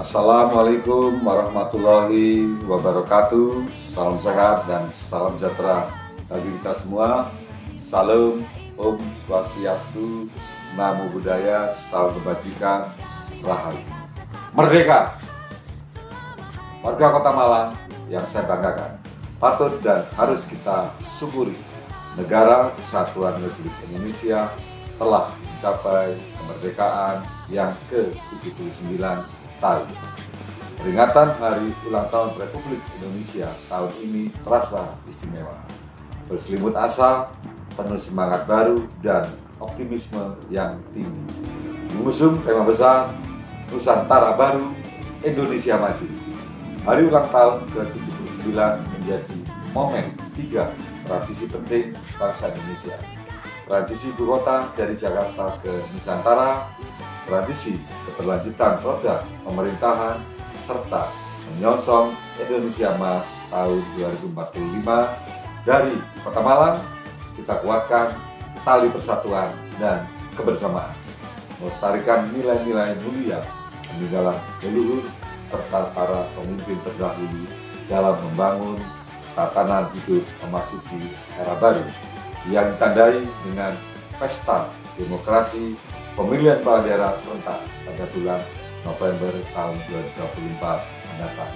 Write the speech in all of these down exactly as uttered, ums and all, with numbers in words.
Assalamualaikum warahmatullahi wabarakatuh. Salam sehat dan salam sejahtera bagi kita semua. Salam, Om Swastiastu, Namo Buddhaya, salam kebajikan, Rahayu. Merdeka! Warga Kota Malang yang saya banggakan, patut dan harus kita syukuri. Negara Kesatuan Republik Indonesia telah mencapai kemerdekaan yang ke tujuh puluh sembilan tahun. Peringatan Hari Ulang Tahun Republik Indonesia tahun ini terasa istimewa. Berselimut asa, penuh semangat baru dan optimisme yang tinggi. Mengusung tema besar Nusantara Baru, Indonesia Maju. Hari ulang tahun ke tujuh puluh sembilan menjadi momen tiga tradisi penting bangsa Indonesia. Tradisi ibu kota dari Jakarta ke Nusantara, tradisi keberlanjutan roda pemerintahan, serta menyongsong Indonesia Emas tahun dua ribu empat puluh lima. Dari Kota Malang, kita kuatkan tali persatuan dan kebersamaan, melestarikan nilai-nilai mulia peninggalan leluhur serta para pemimpin terdahulu dalam membangun tatanan hidup memasuki era baru yang ditandai dengan pesta demokrasi pemilihan kepala daerah serentak pada bulan November tahun dua ribu dua puluh empat mendatang.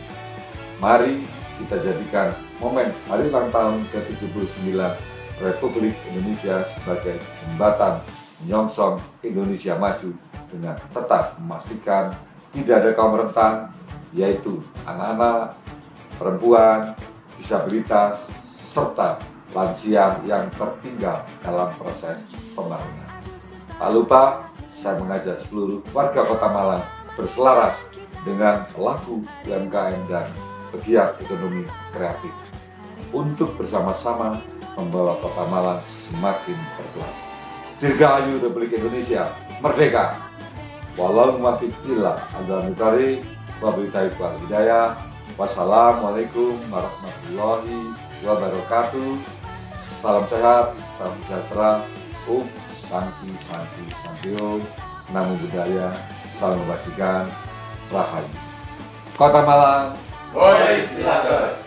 Mari kita jadikan momen Hari Ulang Tahun ke tujuh puluh sembilan Republik Indonesia sebagai jembatan menyongsong Indonesia maju dengan tetap memastikan tidak ada kaum rentan, yaitu anak-anak, perempuan, disabilitas, serta lansia yang tertinggal dalam proses pembangunan. Tak lupa, saya mengajak seluruh warga Kota Malang berselaras dengan pelaku U M K M dan pegiat ekonomi kreatif untuk bersama-sama membawa Kota Malang semakin berkelas. Dirgahayu Republik Indonesia Merdeka! Walau muwafiq illa agama mutari, wabillahi wal hidayah. Wassalamualaikum warahmatullahi wabarakatuh. Salam sehat, salam sejahtera, Om Santi Santi Santio, Namo Buddhaya, salam kebajikan, Rahayu. Kota Malang, Boys Islanders.